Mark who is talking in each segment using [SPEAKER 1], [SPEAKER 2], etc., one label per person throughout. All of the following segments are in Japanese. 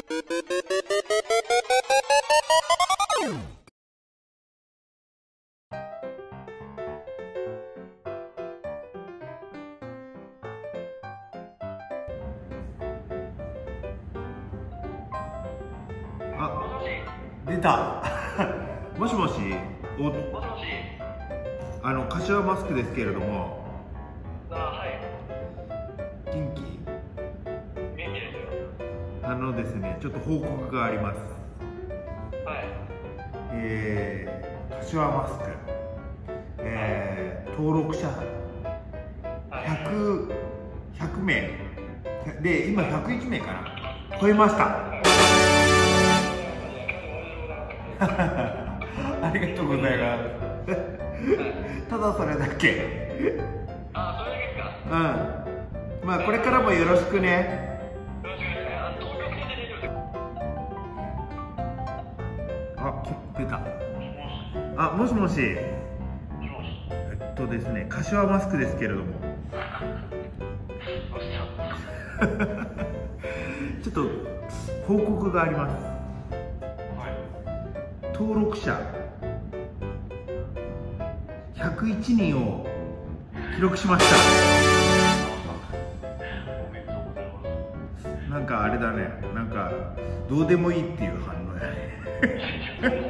[SPEAKER 1] あ、出た。もしもし。
[SPEAKER 2] もしもし。
[SPEAKER 1] 柏マスクですけれども。
[SPEAKER 2] はい。
[SPEAKER 1] 元気？
[SPEAKER 2] 元気ですよ。
[SPEAKER 1] ですね、ちょっと報告があります。
[SPEAKER 2] はい。
[SPEAKER 1] 柏マスク、登録者100名で、今101名かな、超えました。ありがとうございます。ただそれだけ。
[SPEAKER 2] あ、それだけですか。
[SPEAKER 1] うん。まあこれからもよろしくね。
[SPEAKER 2] よろしくお願いします。東京来て大丈夫ですか。
[SPEAKER 1] あ、出た。あ、もしもし。ですね、柏マスクですけれども。ちょっと報告があります。
[SPEAKER 2] はい。
[SPEAKER 1] 登録者101人を記録しました。なんかあれだね、なんかどうでもいいっていう反応やね。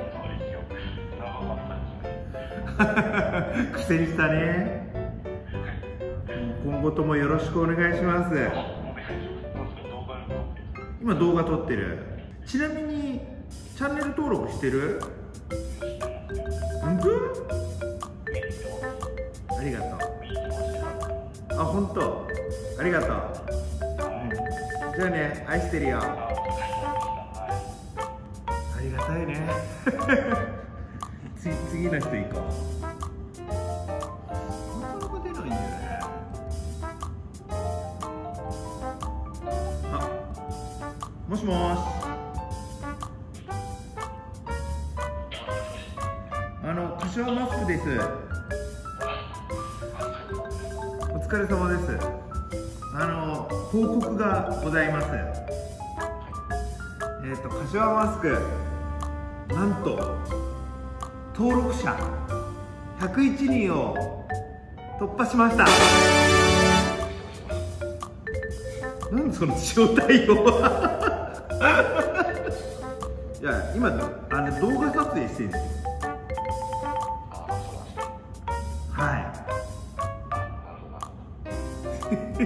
[SPEAKER 1] 苦戦したね。今後ともよろしくお願いします。今動画撮ってる。ちなみにチャンネル登録してる？本当？ありがとう。あ、本当。ありがとう。じゃあね、愛してるよ。ありがたいね。次の人行こう。なかなか出ないんだよね。あ、もしもーし。柏マスクです。お疲れ様です。報告がございます。柏マスク、なんと登録者101人を突破しました。なんでその招待を。いや、今動画撮影してるんですよ。はい。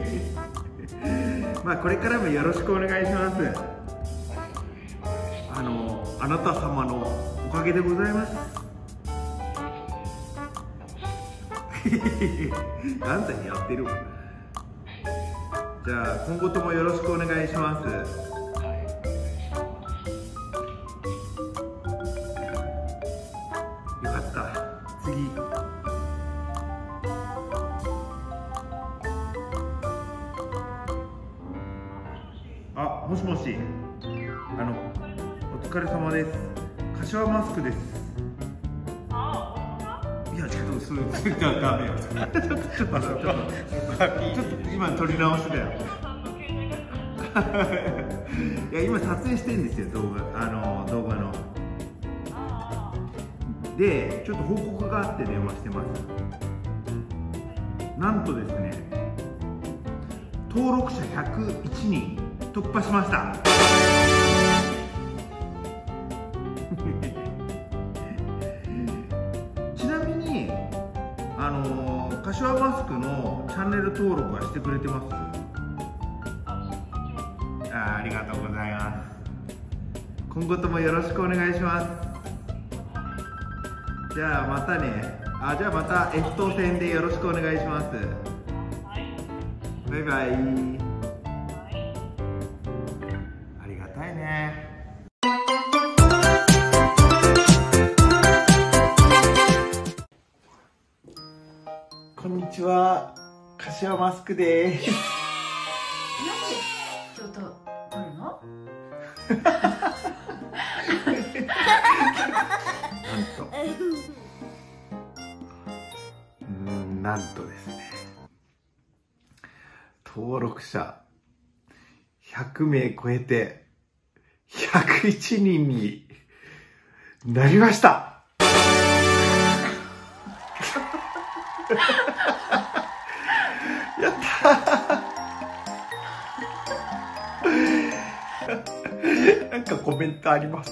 [SPEAKER 1] まあこれからもよろしくお願いします。あなた様のおかげでございます。あんたにやってるわ。じゃあ今後ともよろしくお願いします。よかった。次。あ、もしもし。お疲れ様です。柏マスクです。いや、ちょっとそれダメよ。ちょっと今撮り直しだよ。いや、今撮影してんですよ、動画の。で、ちょっと報告があって電話してます。なんとですね、登録者101人突破しました。ちなみに柏マスクのチャンネル登録はしてくれてます？ありがとうございます。今後ともよろしくお願いします。じゃあまたね。じゃあまた F 当選でよろしくお願いします。バイバイ。ありがたいね。こんにちは、柏マスクです。
[SPEAKER 3] なんでちょっと撮るの？
[SPEAKER 1] なんとですね、登録者100名超えて 101人になりました。やったー。なんかコメントあります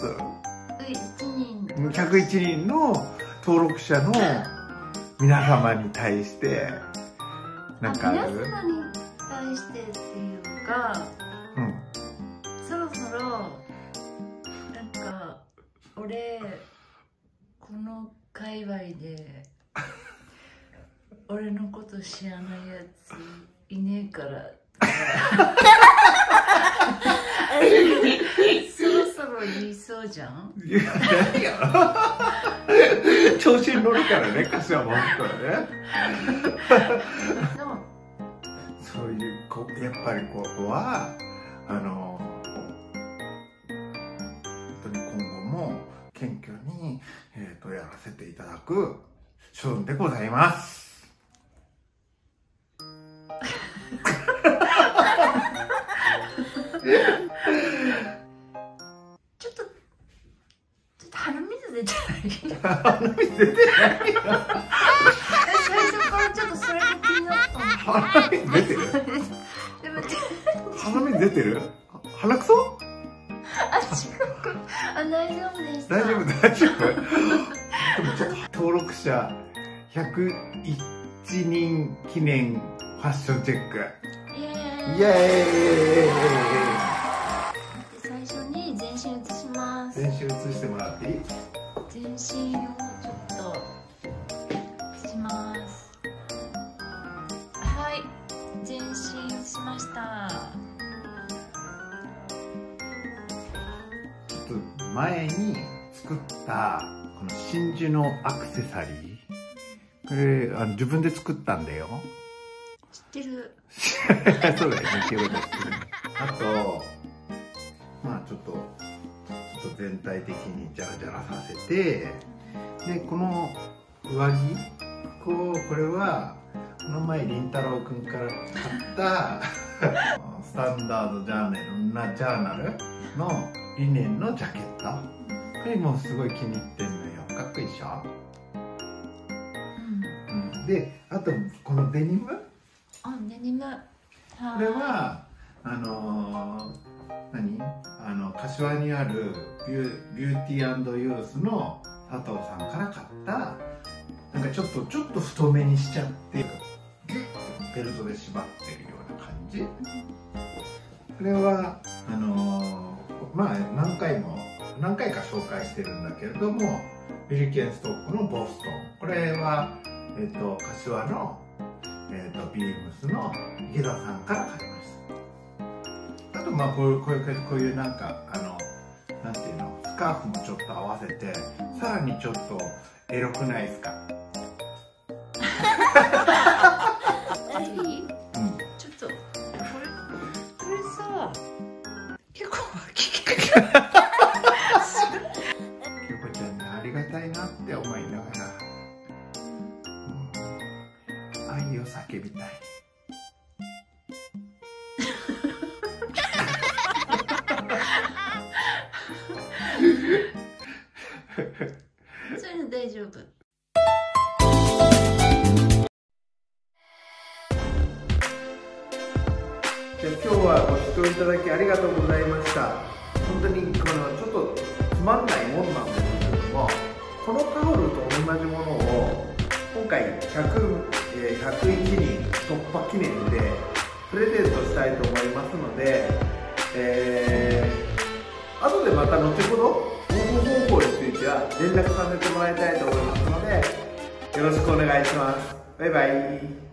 [SPEAKER 1] ？101人の登録者の皆様に対してなんかある？
[SPEAKER 3] 皆様に対してっていうか、そろそろなんか俺この界隈で俺のこと知らないやついねえからそろそろ言いそうじゃん。
[SPEAKER 1] いや、何や調子に乗るからね、柏も本当はね。そういうやっぱりここは本当に今後も謙虚に、やらせていただく所存でございます。
[SPEAKER 3] ちょっと鼻水出てない？
[SPEAKER 1] 鼻水出てないよ。
[SPEAKER 3] 最初からちょっとそれが気になったの。
[SPEAKER 1] 鼻水出てる？鼻水出てる？鼻くそ？
[SPEAKER 3] あ、違う。あ、大丈夫でした。
[SPEAKER 1] 大丈夫。でもちょっと登録者101人記念ファッションチェック。イエーイ。
[SPEAKER 3] 最初に全身写します。
[SPEAKER 1] 全身写してもらっていい？
[SPEAKER 3] 全身をちょっと写します。はい、全身写しました。
[SPEAKER 1] ちょっと前に作ったこの真珠のアクセサリー、これ自分で作ったんだよ。
[SPEAKER 3] 知ってる。
[SPEAKER 1] そうだよね、清田知ってる。あとまあちょっと全体的にジャラジャラさせて、でこの上着これはこの前りんたろうくんから買ったスタンダードジャーナルのリネンのジャケット、これもすごい気に入ってんのよ。かっこいいでしょ。であとこのデニム、
[SPEAKER 3] デニム、こ
[SPEAKER 1] れは柏にあるビューティー&ユースの佐藤さんから買ったなんかちょっと太めにしちゃってベルトで縛ってるような感じ。これはまあ何回か紹介してるんだけれども、ビルケンストックのボストン、これは柏のビームスの池田さんから買いました。あとまあこういうなんかなんていうの、スカーフもちょっと合わせてさらにちょっとエロくないですか？
[SPEAKER 3] ちょっとこれさ結構
[SPEAKER 1] 京子ちゃんにありがたいなって思いながら、愛を叫びたい。
[SPEAKER 3] そういうの大丈夫。
[SPEAKER 1] 今日はご視聴いただきありがとうございました。本当にちょっとつまんないもんなんですけれども、このタオルと同じものを今回101人突破記念でプレゼントしたいと思いますので、後でまた後ほど応募方法については連絡させてもらいたいと思いますので、よろしくお願いします。バイバイ。